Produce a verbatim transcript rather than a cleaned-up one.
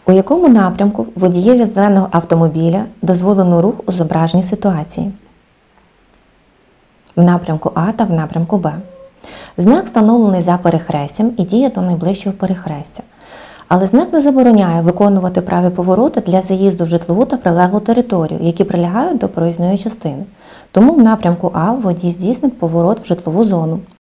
У якому напрямку водієві зеленого автомобіля дозволено рух у зображеній ситуації? В напрямку А та в напрямку Б. Знак встановлений за перехрестям і діє до найближчого перехрестя. Але знак не забороняє виконувати праві повороти для заїзду в житлову та прилеглу територію, які прилягають до проїзної частини. Тому в напрямку А водій здійснить поворот в житлову зону.